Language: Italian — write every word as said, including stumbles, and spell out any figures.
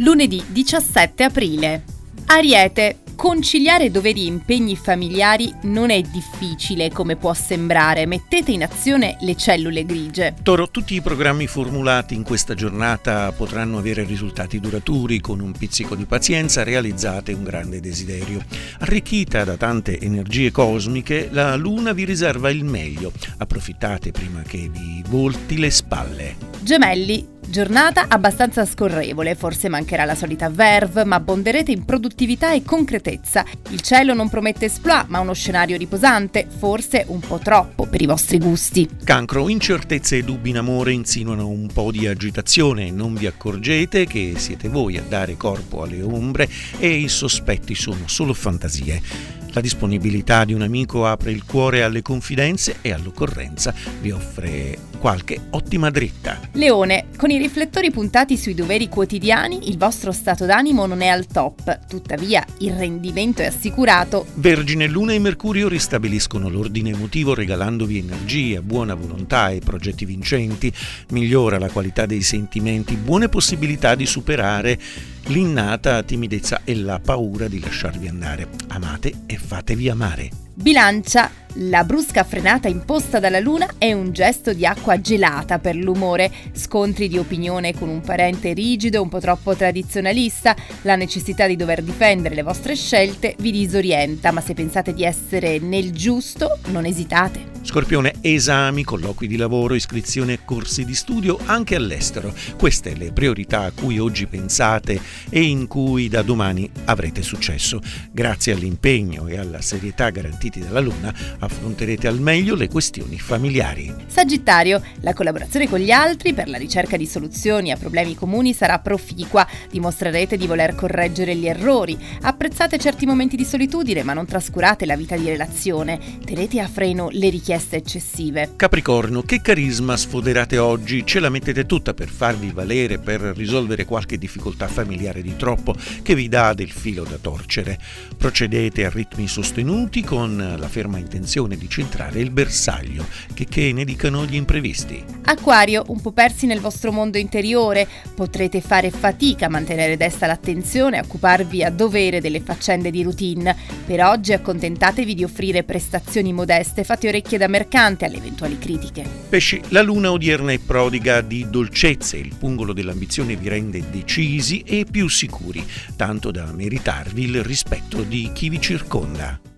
Lunedì diciassette aprile. Ariete. Conciliare doveri e impegni familiari non è difficile come può sembrare, mettete in azione le cellule grigie. Toro, tutti i programmi formulati in questa giornata potranno avere risultati duraturi, con un pizzico di pazienza realizzate un grande desiderio. Arricchita da tante energie cosmiche, la Luna vi riserva il meglio, approfittate prima che vi volti le spalle. Gemelli. Giornata abbastanza scorrevole, forse mancherà la solita verve, ma abbonderete in produttività e concretezza. Il cielo non promette exploit, ma uno scenario riposante, forse un po' troppo per i vostri gusti. Cancro, incertezze e dubbi in amore insinuano un po' di agitazione, non vi accorgete che siete voi a dare corpo alle ombre e i sospetti sono solo fantasie. La disponibilità di un amico apre il cuore alle confidenze e all'occorrenza vi offre qualche ottima dritta. Leone, con i riflettori puntati sui doveri quotidiani, il vostro stato d'animo non è al top, tuttavia il rendimento è assicurato. Vergine, Luna e Mercurio ristabiliscono l'ordine emotivo regalandovi energia, buona volontà e progetti vincenti, migliora la qualità dei sentimenti, buone possibilità di superare l'innata timidezza e la paura di lasciarvi andare. Amate e fatevi amare. Bilancia. La brusca frenata imposta dalla Luna è un gesto di acqua gelata per l'umore, scontri di opinione con un parente rigido, un po' troppo tradizionalista, la necessità di dover difendere le vostre scelte vi disorienta, ma se pensate di essere nel giusto, non esitate. Scorpione, esami, colloqui di lavoro, iscrizione a corsi di studio anche all'estero. Queste le priorità a cui oggi pensate e in cui da domani avrete successo. Grazie all'impegno e alla serietà garantiti dalla Luna, affronterete al meglio le questioni familiari. Sagittario, la collaborazione con gli altri per la ricerca di soluzioni a problemi comuni sarà proficua, dimostrerete di voler correggere gli errori, apprezzate certi momenti di solitudine ma non trascurate la vita di relazione, tenete a freno le richieste eccessive. Capricorno, che carisma sfoderate oggi, ce la mettete tutta per farvi valere, per risolvere qualche difficoltà familiare di troppo che vi dà del filo da torcere. Procedete a ritmi sostenuti con la ferma intenzione di centrare il bersaglio, che, che ne dicano gli imprevisti. Acquario, un po' persi nel vostro mondo interiore, potrete fare fatica a mantenere desta l'attenzione e occuparvi a dovere delle faccende di routine. Per oggi accontentatevi di offrire prestazioni modeste, fate orecchie da mercante alle eventuali critiche. Pesci, la Luna odierna è prodiga di dolcezze, il pungolo dell'ambizione vi rende decisi e più sicuri, tanto da meritarvi il rispetto di chi vi circonda.